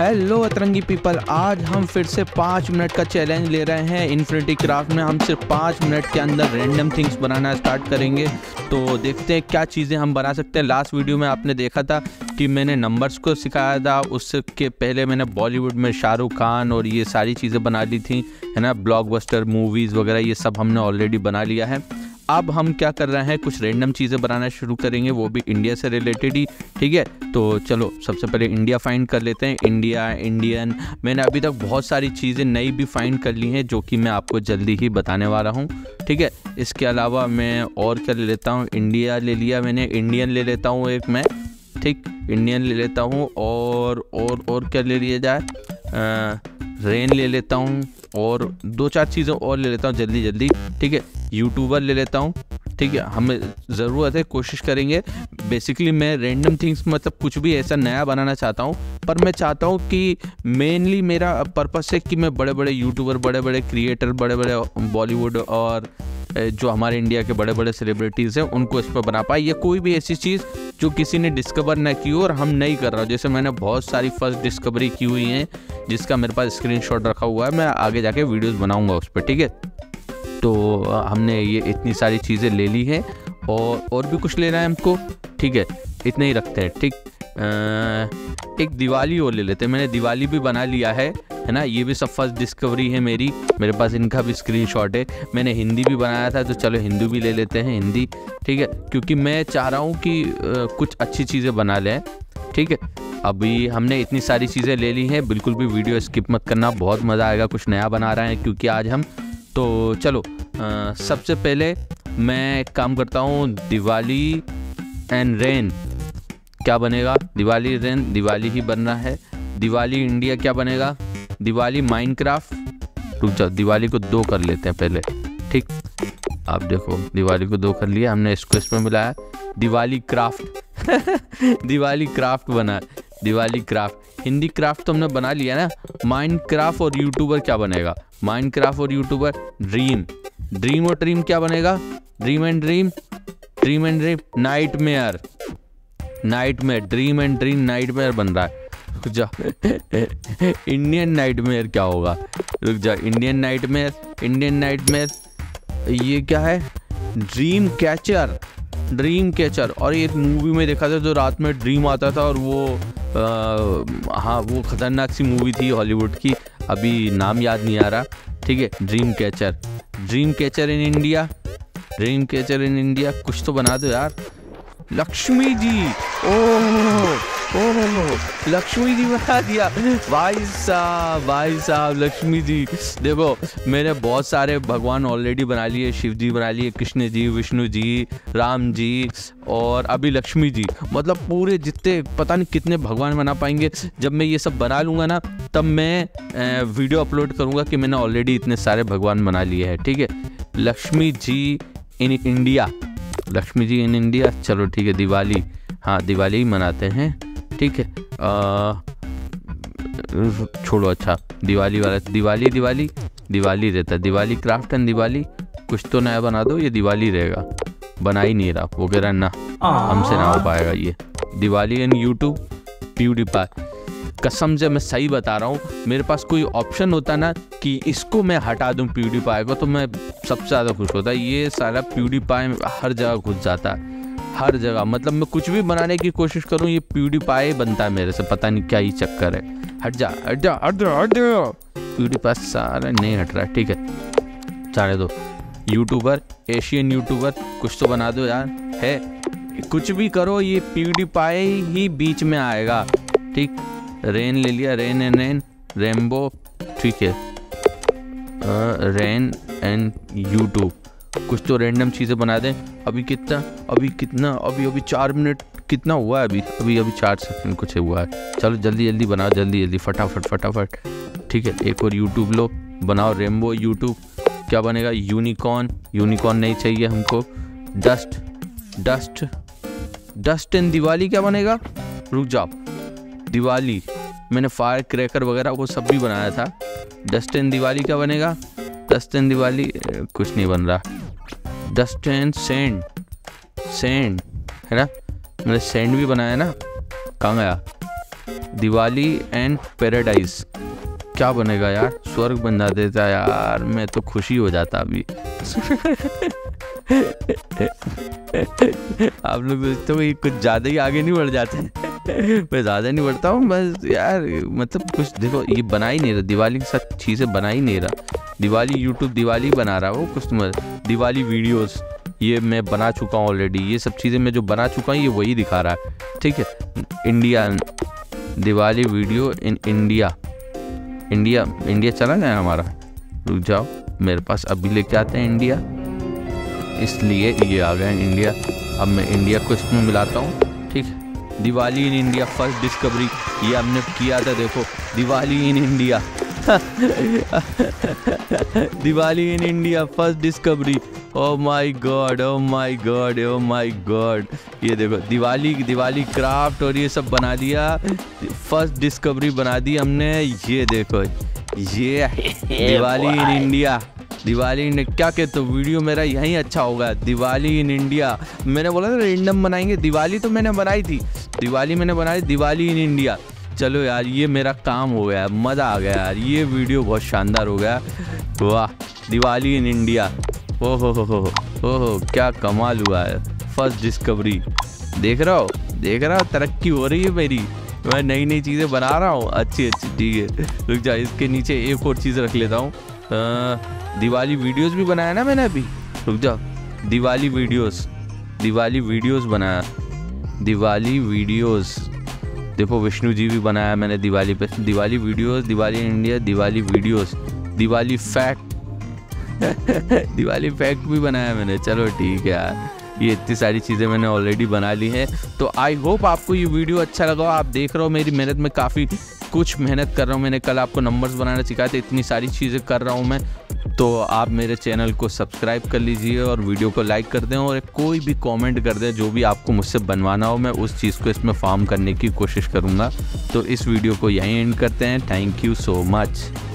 Hello अतरंगी people, आज हम फिर से 5 मिनट का चैलेंज ले रहे हैं इन्फिनिटी क्राफ्ट में। हम सिर्फ 5 मिनट के अंदर रैंडम थिंग्स बनाना स्टार्ट करेंगे। तो देखते हैं क्या चीज़ें हम बना सकते हैं। लास्ट वीडियो में आपने देखा था कि मैंने नंबर्स को सिखाया था, उसके पहले मैंने बॉलीवुड में शाहरुख खान और ये सारी चीज़ें बना ली थी, है ना, ब्लॉकबस्टर मूवीज़ वगैरह, ये सब हमने ऑलरेडी बना लिया है। अब हम क्या कर रहे हैं, कुछ रैंडम चीज़ें बनाना शुरू करेंगे, वो भी इंडिया से रिलेटेड ही, ठीक है। तो चलो सबसे पहले इंडिया फाइंड कर लेते हैं। इंडिया, इंडियन, मैंने अभी तक बहुत सारी चीज़ें नई भी फाइंड कर ली हैं जो कि मैं आपको जल्दी ही बताने वाला हूँ, ठीक है। इसके अलावा मैं और क्या ले लेता हूँ, इंडिया ले लिया मैंने, इंडियन ले लेता हूँ एक मैं, ठीक, इंडियन ले लेता हूँ। और क्या ले लिया जाए, रेन ले लेता हूँ और 2-4 चीज़ें और ले लेता हूँ जल्दी जल्दी, ठीक है। यूट्यूबर ले लेता हूँ, ठीक है, हमें ज़रूरत है, कोशिश करेंगे। बेसिकली मैं रैंडम थिंग्स मतलब कुछ भी ऐसा नया बनाना चाहता हूँ, पर मैं चाहता हूँ कि मेनली मेरा पर्पस है कि मैं बड़े बड़े यूट्यूबर, बड़े बड़े क्रिएटर, बड़े बड़े बॉलीवुड और जो हमारे इंडिया के बड़े बड़े सेलिब्रिटीज़ हैं उनको इस पर बना पाए, या कोई भी ऐसी चीज़ जो किसी ने डिस्कवर ना की हो और हम नहीं कर रहा हो। जैसे मैंने बहुत सारी फर्स्ट डिस्कवरी की हुई हैं जिसका मेरे पास स्क्रीनशॉट रखा हुआ है, मैं आगे जाके वीडियोस बनाऊंगा उस पर, ठीक है। तो हमने ये इतनी सारी चीज़ें ले ली हैं और भी कुछ लेना है हमको, ठीक है, इतने ही रखते हैं, ठीक। एक दिवाली और ले लेते हैं, मैंने दिवाली भी बना लिया है ना, ये भी सब फर्स्ट डिस्कवरी है मेरी, मेरे पास इनका भी स्क्रीनशॉट है। मैंने हिंदी भी बनाया था, तो चलो हिंदी भी ले लेते हैं, हिंदी, ठीक है, क्योंकि मैं चाह रहा हूँ कि कुछ अच्छी चीज़ें बना लें, ठीक है। अभी हमने इतनी सारी चीज़ें ले ली हैं, बिल्कुल भी वीडियो स्किप मत करना, बहुत मज़ा आएगा, कुछ नया बना रहे हैं क्योंकि आज हम। तो चलो सबसे पहले मैं एक काम करता हूँ, दिवाली एंड रेन क्या बनेगा, दिवाली रेन, दिवाली ही बनना है। दिवाली इंडिया क्या बनेगा, दिवाली माइनक्राफ्ट। रुक जाओ, दिवाली को 2 कर लेते हैं पहले, ठीक। आप देखो दिवाली को 2 कर लिया हमने, इसको इसमें मिलाया, दिवाली क्राफ्ट दिवाली क्राफ्ट बना, दिवाली क्राफ्ट। हिंदी क्राफ्ट तो हमने बना लिया ना। माइनक्राफ्ट और यूट्यूबर क्या बनेगा, माइनक्राफ्ट और यूट्यूबर, ड्रीम, ड्रीम और ड्रीम क्या बनेगा, dream and dream, dream and dream, nightmare, nightmare, dream and dream nightmare बन रहा है। रुक जा इंडियन नाइटमेयर क्या होगा, रुक जा, इंडियन नाइटमेयर, इंडियन नाइटमेयर, ये क्या है, ड्रीम कैचर, ड्रीम कैचर। और एक मूवी में देखा था जो रात में ड्रीम आता था और वो हाँ वो खतरनाक सी मूवी थी हॉलीवुड की, अभी नाम याद नहीं आ रहा, ठीक है। Dream catcher, dream catcher in India, dream catcher in India, कुछ तो बना दो यार। लक्ष्मी जी, ओह लक्ष्मी जी बना दिया, भाई साहब लक्ष्मी जी। देखो मैंने बहुत सारे भगवान ऑलरेडी बना लिए, शिव जी बना लिए, कृष्ण जी, विष्णु जी, राम जी और अभी लक्ष्मी जी, मतलब पूरे जितने पता नहीं कितने भगवान बना पाएंगे। जब मैं ये सब बना लूँगा ना तब मैं वीडियो अपलोड करूँगा कि मैंने ऑलरेडी इतने सारे भगवान बना लिए हैं, ठीक है। Lakshmi ji in India, Lakshmi ji in India, चलो ठीक है। दिवाली, हाँ दिवाली ही मनाते हैं, ठीक है। छोड़ो, अच्छा दिवाली वाला, दिवाली दिवाली दिवाली रहता है, दिवाली क्राफ्ट एंड दिवाली, कुछ तो नया बना दो, ये दिवाली रहेगा, बना ही नहीं रहा, वो कह रहा ना हमसे ना हो पाएगा ये। दिवाली एंड यूट्यूब, प्यूडीपाई, कसम से मैं सही बता रहा हूँ, मेरे पास कोई ऑप्शन होता ना कि इसको मैं हटा दूँ प्यूडीपाई को, तो मैं सबसे ज़्यादा खुश होता। ये सारा प्यूडीपाई हर जगह घुस जाता है, हर जगह, मतलब मैं कुछ भी बनाने की कोशिश करूँ ये प्यूडीपाई बनता है मेरे से, पता नहीं क्या ही चक्कर है। हट जा हट जा हट जा हट जा, प्यूडीपाई सारा नहीं हट रहा, ठीक है, जाने दो। यूट्यूबर, एशियन यूट्यूबर, कुछ तो बना दो यार, है कुछ भी करो, ये प्यूडीपाई ही बीच में आएगा, ठीक। रेन ले लिया, रेन एंड रेन, रेनबो, ठीक है, रेन एंड यूट्यूब, कुछ तो रैंडम चीज़ें बना दें। अभी कितना, अभी 4 मिनट कितना हुआ है, अभी 4 सेकंड कुछ हुआ है। चलो जल्दी जल्दी बनाओ, जल्दी फटाफट, ठीक है। एक और यूट्यूब लो, बनाओ रेनबो यूट्यूब, क्या बनेगा, यूनिकॉर्न, यूनिकॉर्न नहीं चाहिए हमको। डस्ट एंड दिवाली क्या बनेगा, रुक जाओ, दिवाली मैंने फायर क्रैकर वगैरह वो सब भी बनाया था। डस्ट एंड दिवाली क्या बनेगा, डस्ट एंड दिवाली कुछ नहीं बन रहा। डस्ट एंड सैंड है ना, मैंने सैंड भी बनाया ना, कहाँ गया, दिवाली एंड पैराडाइज क्या बनेगा यार, स्वर्ग बना देता यार, मैं तो खुशी हो जाता अभी। आप लोग तो कुछ ज़्यादा ही आगे नहीं बढ़ जाते। मैं ज़्यादा नहीं बढ़ता हूँ बस यार, मतलब कुछ देखो ये बना ही नहीं रहा, दिवाली के साथ चीज़ें बना ही नहीं रहा। दिवाली यूट्यूब दिवाली बना रहा हो कस्टमर, दिवाली वीडियोस ये मैं बना चुका हूँ ऑलरेडी, ये सब चीज़ें मैं जो बना चुका हूँ ये वही दिखा रहा है, ठीक है। India Diwali video in India, India चला गया हमारा, रुक जाओ मेरे पास अभी लेके आते हैं इंडिया, इसलिए ये आ गया इंडिया। अब मैं इंडिया को इसमें मिलाता हूँ, ठीक है। Diwali in India first discovery, ये हमने किया था, देखो Diwali in India. Diwali in India first discovery, oh my God oh my God oh my God. ये देखो दिवाली क्राफ्ट और ये सब बना दिया, फर्स्ट डिस्कवरी बना दी हमने। ये देखो ये Diwali in India, Diwali in क्या कहते हो, वीडियो मेरा यहीं अच्छा होगा। दिवाली इन इंडिया मैंने बोला था रैंडम बनाएंगे, दिवाली तो मैंने बनाई थी, दिवाली मैंने बनाई, दिवाली इन इंडिया। चलो यार ये मेरा काम हो गया, मज़ा आ गया यार, ये वीडियो बहुत शानदार हो गया, वाह। दिवाली इन इंडिया, ओहो क्या कमाल हुआ है, फर्स्ट डिस्कवरी। देख रहा हो तरक्की हो रही है मेरी, मैं नई नई चीज़ें बना रहा हूँ, अच्छी ठीक है। रुक जा, इसके नीचे एक और चीज़ रख लेता हूँ, दिवाली वीडियोस भी बनाया ना मैंने अभी, रुक जा, दिवाली वीडियोस बनाया, दिवाली वीडियोस देखो, विष्णु जी भी बनाया मैंने दिवाली पे, Diwali videos, Diwali India, Diwali videos, Diwali fact Diwali fact भी बनाया मैंने। चलो ठीक है यार, ये इतनी सारी चीज़ें मैंने ऑलरेडी बना ली हैं। तो आई होप आपको ये वीडियो अच्छा लगा। आप देख रहे हो मेरी मेहनत में काफ़ी कुछ मेहनत कर रहा हूँ, मैंने कल आपको नंबर्स बनाना सिखाया था, इतनी सारी चीज़ें कर रहा हूँ मैं। तो आप मेरे चैनल को सब्सक्राइब कर लीजिए और वीडियो को लाइक कर दें, और कोई भी कमेंट कर दें, जो भी आपको मुझसे बनवाना हो मैं उस चीज़ को इसमें फार्म करने की कोशिश करूँगा। तो इस वीडियो को यहीं एंड करते हैं, थैंक यू सो मच।